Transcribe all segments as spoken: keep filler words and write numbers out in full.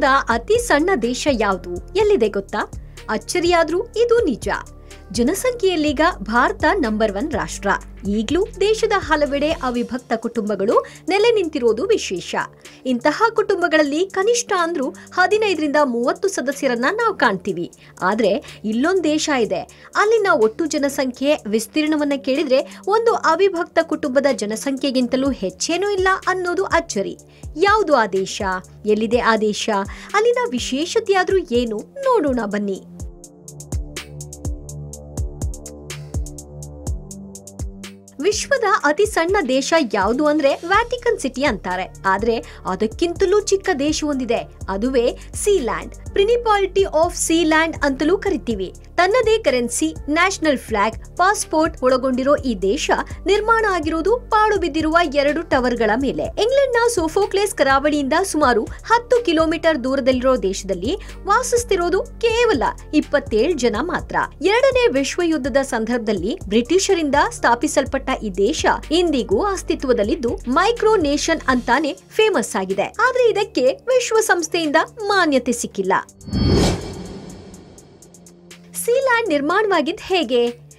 ವಿಶ್ವದ ಅತಿ ಸಣ್ಣ ದೇಶ ಯಾವುದು ಎಲ್ಲಿದೆ ಗೊತ್ತಾ? ಅಚ್ಚರಿಯಾದ್ರೂ ಇದು ನಿಜ. ಜನಸಂಖ್ಯೆಯಲ್ಲೀಗ ಭಾರತ ನಂಬರ್ ಒನ್ ರಾಷ್ಟ್ರ. ಈಗಲೂ ದೇಶದ ಹಲವೆಡೆ ಅವಿಭಕ್ತ ಕುಟುಂಬಗಳು ನೆಲೆ ನಿಂತಿರೋದು ವಿಶೇಷ. ಇಂತಹ ಕುಟುಂಬಗಳಲ್ಲಿ ಕನಿಷ್ಠ ಅಂದ್ರೂ ಹದಿನೈದರಿಂದ ಮೂವತ್ತು ಸದಸ್ಯರನ್ನ ನಾವು ಕಾಣ್ತೀವಿ. ಆದ್ರೆ ಇಲ್ಲೊಂದು ದೇಶ ಇದೆ, ಅಲ್ಲಿನ ಒಟ್ಟು ಜನಸಂಖ್ಯೆ ವಿಸ್ತೀರ್ಣವನ್ನ ಕೇಳಿದ್ರೆ ಒಂದು ಅವಿಭಕ್ತ ಕುಟುಂಬದ ಜನಸಂಖ್ಯೆಗಿಂತಲೂ ಹೆಚ್ಚೇನೂ ಇಲ್ಲ ಅನ್ನೋದು ಅಚ್ಚರಿ. ಯಾವುದು ಆ ದೇಶ? ಎಲ್ಲಿದೆ ಆ ದೇಶ? ಅಲ್ಲಿನ ವಿಶೇಷತೆಯಾದ್ರೂ ಏನು? ನೋಡೋಣ ಬನ್ನಿ. ವಿಶ್ವದ ಅತಿ ಸಣ್ಣ ದೇಶ ಯಾವುದು ಅಂದ್ರೆ ವ್ಯಾಟಿಕನ್ ಸಿಟಿ ಅಂತಾರೆ. ಆದ್ರೆ ಅದಕ್ಕಿಂತಲೂ ಚಿಕ್ಕ ದೇಶವೊಂದಿದೆ, ಅದುವೇ ಸೀಲ್ಯಾಂಡ್. ಪ್ರಿನ್ಸಿಪಾಲಿಟಿ ಆಫ್ ಸೀಲ್ಯಾಂಡ್ ಅಂತಲೂ ಕರಿತೀವಿ. ತನ್ನದೇ ಕರೆನ್ಸಿ, ನ್ಯಾಷನಲ್ ಫ್ಲಾಗ್, ಪಾಸ್ಪೋರ್ಟ್ ಒಳಗೊಂಡಿರೋ ಈ ದೇಶ ನಿರ್ಮಾಣ ಆಗಿರೋದು ಪಾಳು ಬಿದ್ದಿರುವ ಎರಡು ಟವರ್ಗಳ ಮೇಲೆ. ಇಂಗ್ಲೆಂಡ್ನ ಸೋಫೋಕ್ಲೇಸ್ ಕರಾವಳಿಯಿಂದ ಸುಮಾರು ಹತ್ತು ಕಿಲೋಮೀಟರ್ ದೂರದಲ್ಲಿರೋ ದೇಶದಲ್ಲಿ ವಾಸಿಸ್ತಿರೋದು ಕೇವಲ ಇಪ್ಪತ್ತೇಳು ಜನ ಮಾತ್ರ. ಎರಡನೇ ವಿಶ್ವ ಯುದ್ಧದ ಸಂದರ್ಭದಲ್ಲಿ ಬ್ರಿಟಿಷರಿಂದ ಸ್ಥಾಪಿಸಲ್ಪಟ್ಟ ಈ ದೇಶ ಇಂದಿಗೂ ಅಸ್ತಿತ್ವದಲ್ಲಿದ್ದು ಮೈಕ್ರೋನೇಷನ್ ಅಂತಾನೆ ಫೇಮಸ್ ಆಗಿದೆ. ಆದ್ರೆ ಇದಕ್ಕೆ ವಿಶ್ವಸಂಸ್ಥೆಯಿಂದ ಮಾನ್ಯತೆ ಸಿಕ್ಕಿಲ್ಲ. ಸೀಲ್ಯಾಂಡ್ ನಿರ್ಮಾಣವಾಗಿದ್ದು ಹೇಗೆ?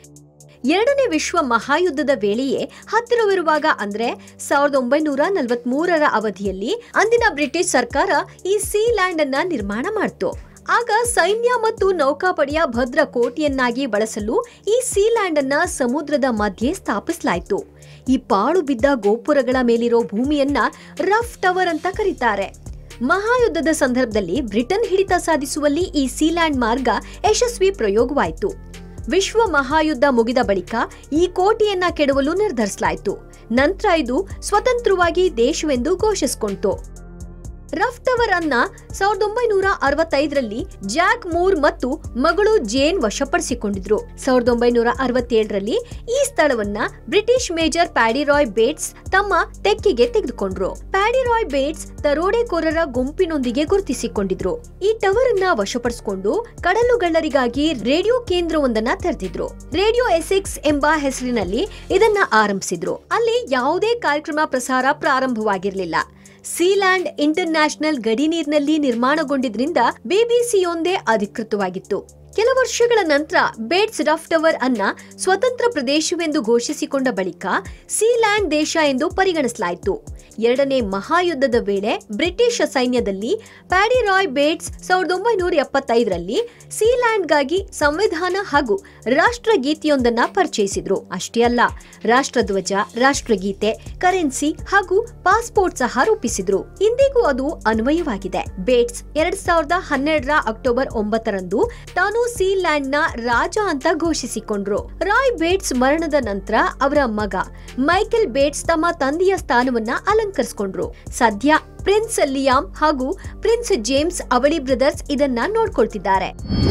ಎರಡನೇ ವಿಶ್ವ ಮಹಾಯುದ್ಧದ ವೇಳೆಯೇ ಹತ್ತಿರವಿರುವಾಗ ಅಂದ್ರೆ ಸಾವಿರದ ಒಂಬೈನೂರ ನಲವತ್ತ್ ಮೂರರ ಅವಧಿಯಲ್ಲಿ ಅಂದಿನ ಬ್ರಿಟಿಷ್ ಸರ್ಕಾರ ಈ ಸೀಲ್ಯಾಂಡ್ ಅನ್ನ ನಿರ್ಮಾಣ ಮಾಡಿತು. ಆಗ ಸೈನ್ಯ ಮತ್ತು ನೌಕಾಪಡೆಯ ಭದ್ರ ಕೋಟೆಯನ್ನಾಗಿ ಬಳಸಲು ಈ ಸೀಲ್ಯಾಂಡ್ ಅನ್ನ ಸಮುದ್ರದ ಮಧ್ಯೆ ಸ್ಥಾಪಿಸಲಾಯಿತು. ಈ ಪಾಳು ಬಿದ್ದ ಗೋಪುರಗಳ ಮೇಲಿರೋ ಭೂಮಿಯನ್ನ ರಫ್ ಟವರ್ ಅಂತ ಕರೀತಾರೆ. ಮಹಾಯುದ್ಧದ ಸಂದರ್ಭದಲ್ಲಿ ಬ್ರಿಟನ್ ಹಿಡಿತ ಸಾಧಿಸುವಲ್ಲಿ ಈ ಸೀಲ್ಯಾಂಡ್ ಮಾರ್ಗ ಯಶಸ್ವಿ ಪ್ರಯೋಗವಾಯಿತು. ವಿಶ್ವ ಮಹಾಯುದ್ಧ ಮುಗಿದ ಬಳಿಕ ಈ ಕೋಟೆಯನ್ನ ಕೆಡವಲು ನಿರ್ಧರಿಸಲಾಯಿತು. ನಂತರ ಇದು ಸ್ವತಂತ್ರವಾಗಿ ದೇಶವೆಂದು ಘೋಷಿಸಿಕೊಂಡಿತು. ರಫ್ ಟವರ್ ಅನ್ನ ಸಾವಿರದ ಒಂಬೈನೂರ ಅರವತ್ತೈದರಲ್ಲಿ ಜಾಕ್ ಮೂರ್ ಮತ್ತು ಮಗಳು ಜೇನ್ ವಶಪಡಿಸಿಕೊಂಡಿದ್ರು. ಸಾವಿರದ ಒಂಬೈನೂರ ಅರವತ್ತೇಳರಲ್ಲಿ ಈ ಸ್ಥಳವನ್ನ British major Paddy Roy Bates ತಮ್ಮ ತೆಕ್ಕೆಗೆ ತೆಗೆದುಕೊಂಡ್ರು. ಪ್ಯಾಡಿ ರಾಯ್ ಬೇಟ್ಸ್ ದರೋಡೆಕೋರರ ಗುಂಪಿನೊಂದಿಗೆ ಗುರುತಿಸಿಕೊಂಡಿದ್ರು. ಈ ಟವರ್ ಅನ್ನ ವಶಪಡಿಸಿಕೊಂಡು ಕಡಲುಗಳ್ಳರಿಗಾಗಿ ರೇಡಿಯೋ ಕೇಂದ್ರವೊಂದನ್ನ ತೆರೆದಿದ್ರು. ರೇಡಿಯೋ ಎಸೆಕ್ಸ್ ಎಂಬ ಹೆಸರಿನಲ್ಲಿ ಇದನ್ನ ಆರಂಭಿಸಿದ್ರು. ಅಲ್ಲಿ ಯಾವುದೇ ಕಾರ್ಯಕ್ರಮ ಪ್ರಸಾರ ಪ್ರಾರಂಭವಾಗಿರಲಿಲ್ಲ. ಸೀಲ್ಯಾಂಡ್ ಇಂಟರ್ ನ್ಯಾಷನಲ್ ಗಡಿ ನೀರಿನಲ್ಲಿ ನಿರ್ಮಾಣಗೊಂಡಿದ್ರಿಂದ ಬಿಬಿಸಿಯೊಂದೇ ಅಧಿಕೃತವಾಗಿತ್ತು. ಕೆಲ ವರ್ಷಗಳ ನಂತರ ಬೇಟ್ಸ್ ರಫ್ ಟವರ್ ಅನ್ನ ಸ್ವತಂತ್ರ ಪ್ರದೇಶವೆಂದು ಘೋಷಿಸಿಕೊಂಡ ಬಳಿಕ ಸೀಲ್ಯಾಂಡ್ ದೇಶ ಎಂದು ಪರಿಗಣಿಸಲಾಯಿತು. ಎರಡನೇ ಮಹಾಯುದ್ಧದ ವೇಳೆ ಬ್ರಿಟಿಷ್ ಸೈನ್ಯದಲ್ಲಿ ಪ್ಯಾಡಿ ರಾಯ್ ಬೇಟ್ಸ್ ಸಾವಿರದ ಒಂಬೈನೂರ ಎಪ್ಪತ್ತೈದರಲ್ಲಿ ಸೀಲ್ಯಾಂಡ್ಗಾಗಿ ಸಂವಿಧಾನ ಹಾಗೂ ರಾಷ್ಟ್ರಗೀತೆಯೊಂದನ್ನ ಪರಿಚಯಿಸಿದ್ರು. ಅಷ್ಟೇ ಅಲ್ಲ, ರಾಷ್ಟ್ರಧ್ವಜ, ರಾಷ್ಟ್ರಗೀತೆ, ಕರೆನ್ಸಿ ಹಾಗೂ ಪಾಸ್ಪೋರ್ಟ್ ಸಹ ರೂಪಿಸಿದ್ರು. ಇಂದಿಗೂ ಅದು ಅನ್ವಯವಾಗಿದೆ. ಬೇಟ್ಸ್ ಎರಡ್ ಸಾವಿರದ ಹನ್ನೆರಡರ ಅಕ್ಟೋಬರ್ ಒಂಬತ್ತರಂದು ತಾನು ಸೀಲ್ಯಾಂಡ್ ನ ರಾಜ ಅಂತ ಘೋಷಿಸಿಕೊಂಡ್ರು. ರಾಯ್ ಬೇಟ್ಸ್ ಮರಣದ ನಂತರ ಅವರ ಮಗ ಮೈಕೆಲ್ ಬೇಟ್ಸ್ ತಮ್ಮ ತಂದೆಯ ಸ್ಥಾನವನ್ನ ಅಲಂಕರಿಸಿಕೊಂಡ್ರು. ಸದ್ಯ ಪ್ರಿನ್ಸ್ ಲಿಯಾಮ್ ಹಾಗೂ ಪ್ರಿನ್ಸ್ ಜೇಮ್ಸ್ ಅವಳಿ ಬ್ರದರ್ಸ್ ಇದನ್ನ ನೋಡ್ಕೊಳ್ತಿದ್ದಾರೆ.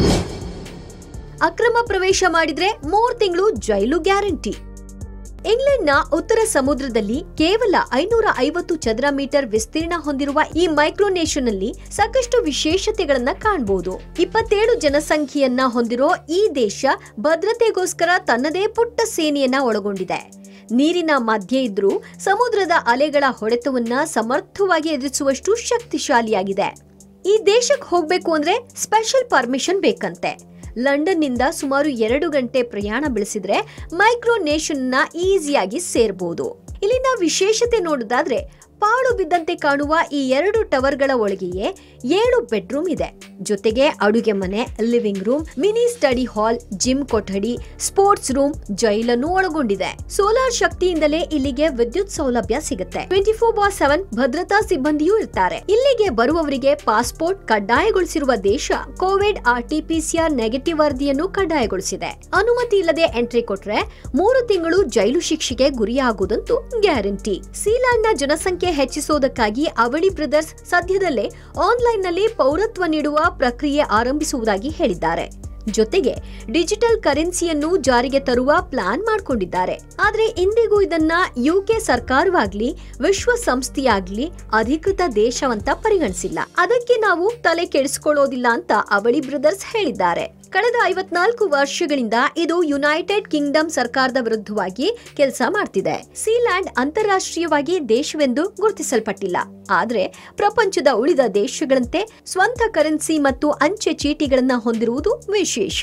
ಅಕ್ರಮ ಪ್ರವೇಶ ಮಾಡಿದ್ರೆ ಮೂರ್ ತಿಂಗಳು ಜೈಲು ಗ್ಯಾರಂಟಿ. ಇಂಗ್ಲೆಂಡ್ನ ಉತ್ತರ ಸಮುದ್ರದಲ್ಲಿ ಕೇವಲ ಐನೂರ ಐವತ್ತು ಚದರ ಮೀಟರ್ ವಿಸ್ತೀರ್ಣ ಹೊಂದಿರುವ ಈ ಮೈಕ್ರೋನೇಷನ್ ನಲ್ಲಿ ಸಾಕಷ್ಟು ವಿಶೇಷತೆಗಳನ್ನ ಕಾಣಬಹುದು. ಇಪ್ಪತ್ತೇಳು ಜನಸಂಖ್ಯೆಯನ್ನ ಹೊಂದಿರೋ ಈ ದೇಶ ಭದ್ರತೆಗೋಸ್ಕರ ತನ್ನದೇ ಪುಟ್ಟ ಸೇನೆಯನ್ನ ಒಳಗೊಂಡಿದೆ. ನೀರಿನ ಮಧ್ಯೆ ಇದ್ರೂ ಸಮುದ್ರದ ಅಲೆಗಳ ಹೊಡೆತವನ್ನ ಸಮರ್ಥವಾಗಿ ಎದುರಿಸುವಷ್ಟು ಶಕ್ತಿಶಾಲಿಯಾಗಿದೆ. ಈ ದೇಶಕ್ಕೆ ಹೋಗ್ಬೇಕು ಅಂದ್ರೆ ಸ್ಪೆಷಲ್ ಪರ್ಮಿಷನ್ ಬೇಕಂತೆ. ಲಂಡನ್ ನಿಂದ ಸುಮಾರು ಎರಡು ಗಂಟೆ ಪ್ರಯಾಣ ಬೆಳೆಸಿದ್ರೆ ಮೈಕ್ರೋನೇಷನ್ ನ ಈಸಿಯಾಗಿ ಸೇರಬಹುದು. ಇಲ್ಲಿನ ವಿಶೇಷತೆ ನೋಡೋದಾದ್ರೆ ಪಾಳು ಬಿದ್ದಂತೆ ಕಾಣುವ ಈ ಎರಡು ಟವರ್ಗಳ ಒಳಗೆಯೇ ಏಳು ಬೆಡ್ರೂಮ್ ಇದೆ. ಜೊತೆಗೆ ಅಡುಗೆ ಮನೆ, living room, mini study hall, gym ಕೊಠಡಿ, ಸ್ಪೋರ್ಟ್ಸ್ ರೂಮ್, ಜೈಲನ್ನು ಒಳಗೊಂಡಿದೆ. ಸೋಲಾರ್ ಶಕ್ತಿಯಿಂದಲೇ ಇಲ್ಲಿಗೆ ವಿದ್ಯುತ್ ಸೌಲಭ್ಯ ಸಿಗುತ್ತೆ. ಟ್ವೆಂಟಿ ಫೋರ್ ಬಾರ್ ಸೆವೆನ್ ಭದ್ರತಾ ಸಿಬ್ಬಂದಿಯೂ ಇರ್ತಾರೆ. ಇಲ್ಲಿಗೆ ಬರುವವರಿಗೆ ಪಾಸ್ಪೋರ್ಟ್ ಕಡ್ಡಾಯಗೊಳಿಸಿರುವ ದೇಶ COVID R T P C R negative ವರದಿಯನ್ನು ಕಡ್ಡಾಯಗೊಳಿಸಿದೆ. ಅನುಮತಿ ಇಲ್ಲದೆ ಎಂಟ್ರಿ ಕೊಟ್ರೆ ಮೂರು ತಿಂಗಳು ಜೈಲು ಶಿಕ್ಷೆಗೆ ಗುರಿಯಾಗುವುದಂತೂ ಗ್ಯಾರಂಟಿ. ಸೀಲ್ಯಾಂಡ್ ನ ಜನಸಂಖ್ಯೆ ಹೆಚ್ಚಿಸುವುದಕ್ಕಾಗಿ ಅವಳಿ ಬ್ರದರ್ಸ್ ಸದ್ಯದಲ್ಲೇ ಆನ್ಲೈನ್ ನಲ್ಲಿ ಪೌರತ್ವ ನೀಡುವ ಪ್ರಕ್ರಿಯೆ ಆರಂಭಿಸುವುದಾಗಿ ಹೇಳಿದ್ದಾರೆ. ಜೊತೆಗೆ ಡಿಜಿಟಲ್ ಕರೆನ್ಸಿಯನ್ನು ಜಾರಿಗೆ ತರುವ ಪ್ಲಾನ್ ಮಾಡಿಕೊಂಡಿದ್ದಾರೆ. ಆದ್ರೆ ಇಂದಿಗೂ ಇದನ್ನ ಯುಕೆ ಸರ್ಕಾರವಾಗ್ಲಿ ವಿಶ್ವಸಂಸ್ಥೆಯಾಗ್ಲಿ ಅಧಿಕೃತ ದೇಶವಂತ ಪರಿಗಣಿಸಿಲ್ಲ. ಅದಕ್ಕೆ ನಾವು ತಲೆ ಕೆಡಿಸಿಕೊಳ್ಳೋದಿಲ್ಲ ಅಂತ ಅವಳಿ ಬ್ರದರ್ಸ್ ಹೇಳಿದ್ದಾರೆ. ಕಳೆದ ಐವತ್ನಾಲ್ಕು ವರ್ಷಗಳಿಂದ ಇದು ಯುನೈಟೆಡ್ ಕಿಂಗ್ಡಮ್ ಸರ್ಕಾರದ ವಿರುದ್ಧವಾಗಿ ಕೆಲಸ ಮಾಡ್ತಿದೆ. ಸೀಲ್ಯಾಂಡ್ ಅಂತಾರಾಷ್ಟ್ರೀಯವಾಗಿ ದೇಶವೆಂದು ಗುರುತಿಸಲ್ಪಟ್ಟಿಲ್ಲ, ಆದರೆ ಪ್ರಪಂಚದ ಉಳಿದ ದೇಶಗಳಂತೆ ಸ್ವಂತ ಕರೆನ್ಸಿ ಮತ್ತು ಅಂಚೆ ಚೀಟಿಗಳನ್ನು ಹೊಂದಿರುವುದು ವಿಶೇಷ.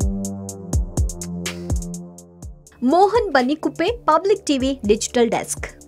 Mohan Bannikuppe, public TV digital desk.